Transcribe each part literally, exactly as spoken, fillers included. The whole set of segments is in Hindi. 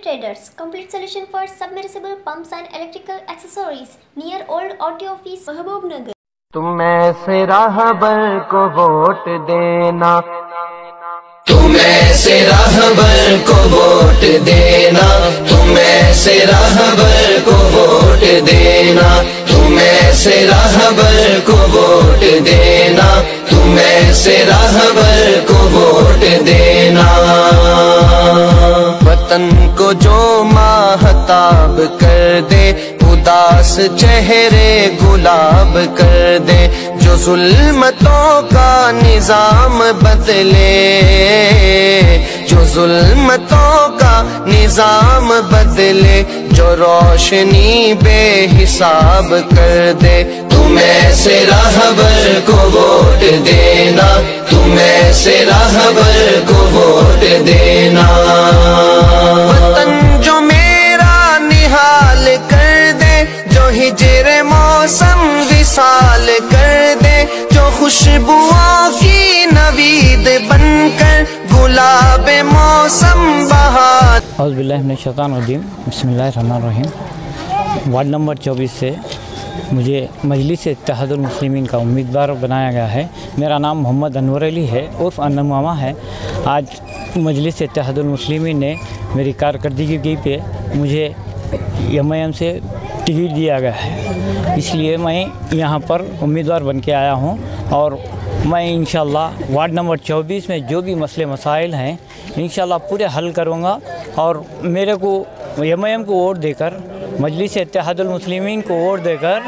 Traders, complete solution for submersible pumps and electrical accessories, near Old O T Office, Mahabubnagar. तुम ऐसे राहबर को वोट देना, तुम ऐसे राहबर को वोट देना, तुम ऐसे राहबर को वोट देना, तुम ऐसे राहबर को वोट देना, तुम ऐसे राहबर को वोट देना। वतन को जो माहताब कर दे, उदास चेहरे गुलाब कर दे, जो जुल्मतों का निजाम बदले, जो जुल्मतों का निजाम बदले, जो रोशनी बेहिसाब कर दे। तुम ऐसे राहबर को वोट देना, तुम ऐसे राहबर को वोट देना। वतन जो मेरा निहाल कर दे, जो हिजरे मौसम विसाल कर दे, जो खुशबुओं की नवीद बनकर गुलाब मौसम बहार। औज़ु बिल्लाहि मिनश शैतानिर रजीम, बिस्मिल्लाहिर रहमानिर रहीम। वार्ड नंबर चौबीस से मुझे मजलिस इत्तेहादुल मुस्लिमीन का उम्मीदवार बनाया गया है। मेरा नाम मोहम्मद अनवर अली है, उर्फ अन्नमामा है। आज मजलिस इत्तेहादुल मुस्लिमीन ने मेरी कारकर्दगी पे मुझे एम आई एम से टिकट दिया गया है, इसलिए मैं यहाँ पर उम्मीदवार बन के आया हूँ। और मैं इंशाअल्लाह वार्ड नंबर चौबीस में जो भी मसले मसाइल हैं इंशाअल्लाह पूरे हल करूँगा। और मेरे को एम आई एम को वोट देकर, मजलिस इत्तेहादुल मुस्लिमीन को वोट देकर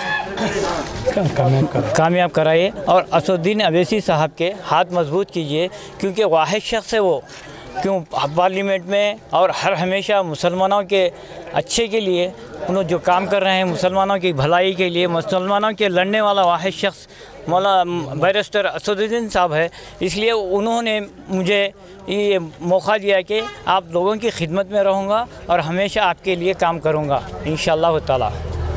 कामयाब कराइए और असदुद्दीन अवैसी साहब के हाथ मजबूत कीजिए, क्योंकि वाहिद शख्स है वो, क्यों पार्लियामेंट में और हर हमेशा मुसलमानों के अच्छे के लिए उन्होंने जो काम कर रहे हैं, मुसलमानों की भलाई के लिए, मुसलमानों के लड़ने वाला वाहिद शख्स मौला बैरिस्टर असदुद्दीन साहब है। इसलिए उन्होंने मुझे ये मौका दिया कि आप लोगों की खिदमत में रहूँगा और हमेशा आपके लिए काम करूँगा इंशाअल्लाह ताला।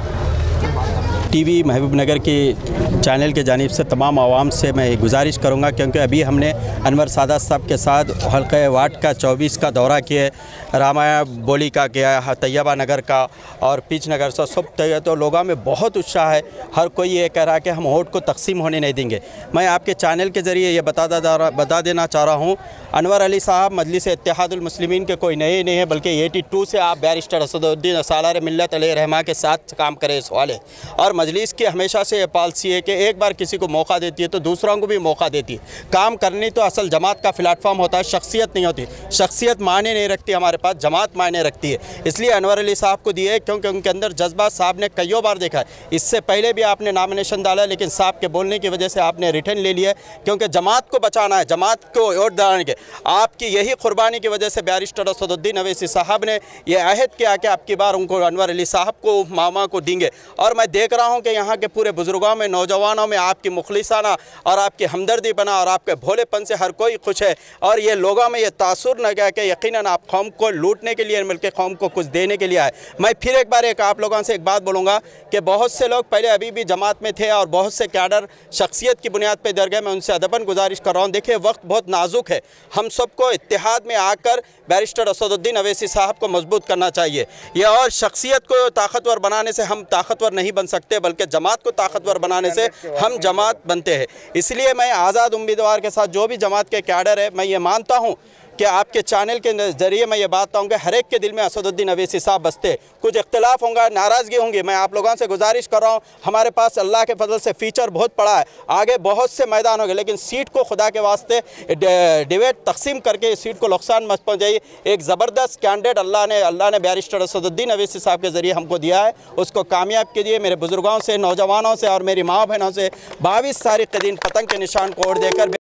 टीवी महबूबनगर की चैनल के जानिब से तमाम आवाम से मैं गुजारिश करूंगा, क्योंकि अभी हमने अनवर सादात साहब के साथ हल्के वार्ड का चौबीस का दौरा किया, रामाया बोली का किया, तैयबा नगर का और पीच नगर से सब तय। तो लोगों में बहुत उत्साह है, हर कोई ये कह रहा है कि हम वोट को तकसीम होने नहीं देंगे। मैं आपके चैनल के ज़रिए ये बता बता देना चाह रहा हूँ, अनवर अली साहब मजलिस इत्तेहादुल मुस्लिमीन के कोई नए नहीं है, बल्कि एटी टू से आप बैरिस्टर असदुद्दीन सालार मिल्लत अलैहि रहमा के साथ काम करें इस वाले। और मजलिस की हमेशा से ये पॉलिसी है कि एक बार किसी को मौका देती है तो दूसरों को भी मौका देती है। काम करनी तो असल जमात का प्लेटफॉर्म होता है, शख्सियत नहीं होती। शख्सियत मायने नहीं रखती हमारे पास, जमात मायने रखती है। इसलिए अनवर अली साहब को दिए, क्योंकि उनके अंदर जज्बा साहब ने कईयों बार देखा है। इससे पहले भी आपने नामिनेशन डाला, लेकिन साहब के बोलने की वजह से आपने रिटर्न ले लिया, क्योंकि जमात को बचाना है, जमात को वोट दिलाने के। आपकी यही कुर्बानी की वजह से बैरिस्टर असदुद्दीन अवैसी साहब ने यह अहद किया कि आपकी बार उनको अनवर अली साहब को मामा को देंगे। और मैं देख रहा हूँ कि यहाँ के पूरे बुजुर्गों में, नौजवानों में आपकी मुखलिसाना और आपकी हमदर्दी बना और आपके भोलेपन से हर कोई खुश है। और ये लोगों में ये तासुर न गया कि यकीनन आप कौम को लूटने के लिए बल्कि कौम को कुछ देने के लिए आए। मैं फिर एक बार एक आप लोगों से एक बात बोलूँगा कि बहुत से लोग पहले अभी भी जमात में थे और बहुत से कैडर शख्सियत की बुनियाद पर दर गए। मैं उनसे अदबन गुजारिश कर रहा हूँ, देखिए वक्त बहुत नाजुक है, हम सबको इत्तेहाद में आकर बैरिस्टर असदुद्दीन अवैसी साहब को मजबूत करना चाहिए। ये और शख्सियत को ताकतवर बनाने से हम ताकतवर नहीं बन सकते, बल्कि जमात को ताकतवर बनाने से हम जमात बनते हैं। इसलिए मैं आज़ाद उम्मीदवार के साथ जो भी जमात के कैडर है, मैं ये मानता हूँ कि आपके चैनल के ज़रिए मैं ये बात कहूँगा, हर एक के दिल में असदुद्दीन अवैसी साहब बसते। कुछ इख्तिलाफ होगा, नाराज़गी होंगी, मैं आप लोगों से गुजारिश कर रहा हूँ, हमारे पास अल्लाह के फजल से फ़ीचर बहुत पड़ा है, आगे बहुत से मैदान होंगे, लेकिन सीट को खुदा के वास्ते डिबेट तकसीम करके इस सीट को नुकसान मत पहुँचाइए। एक ज़बरदस्त कैंडिडेट अल्लाह ने अल्लाह ने बैरिस्टर असदुद्दीन अवैसी साहब के ज़रिए हमको दिया है, उसको कामयाब कीजिए। मेरे बुजुर्गों से, नौजवानों से और मेरी माँ बहनों से बाईस तारीख के दिन पतंग के निशान को ओढ़ देकर